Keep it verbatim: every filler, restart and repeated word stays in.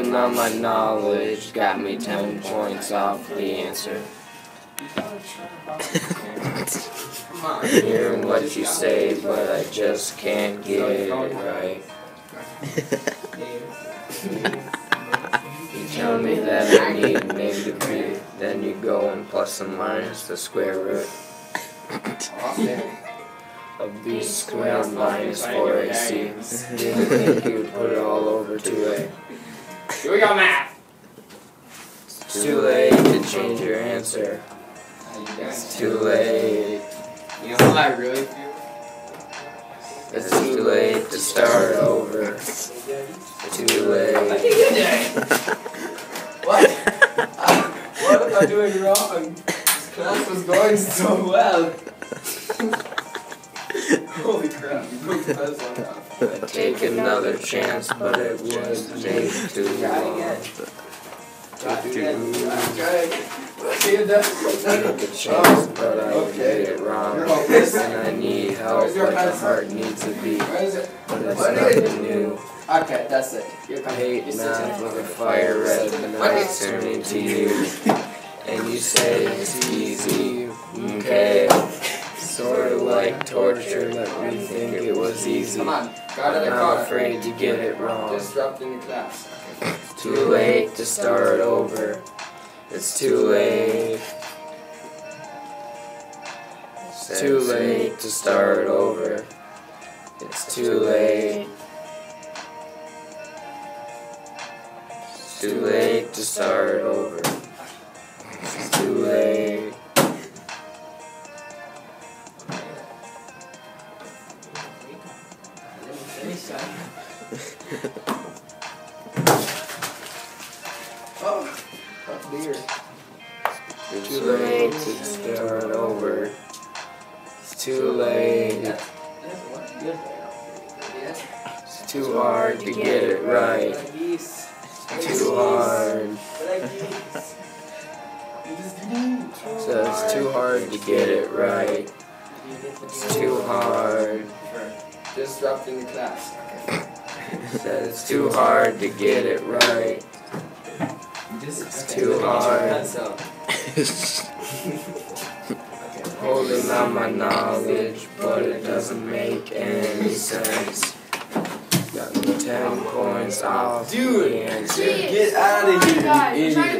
Holding on my knowledge got me ten points off the answer. I'm hearing what you say, but I just can't get it right. You tell me that I need an A to B, then you go and plus and minus the square root of B squared minus four A C. Didn't think you would put it all over two A. Here we go, math! It's too late to change your answer. It's too late. You know how I really feel? It's too late to start over. It's too late. What? Uh, what am I doing wrong? This class was going so well. Holy crap, you broke the best one off. I'd take another chance, but it was made too long. Try again. See you done. Take a chance, but I did it wrong. And I need help, like a heart needs a beat. But it's nothing new. Okay, that's it. I hate math with a fire red, and I turn into you. And you say it's easy, okay? Sort of like torture, let me think it was easy. Come on, go to the I'm car. afraid to get it wrong. Disrupting your class. It's too late to start over. It's too late. It's too late to start over. It's too late. It's too late to start over. It's too late. Oh, tough beer. It's too late to start over. It's too late. It's too hard to get it right. It's too hard. So it's too hard to get it right. It's too hard. Disrupting the class. Said it's too hard to get it right. It's too hard. Holding on my knowledge, but it doesn't make any sense. Got me ten points off Dude, the answer. get out of here, you idiot.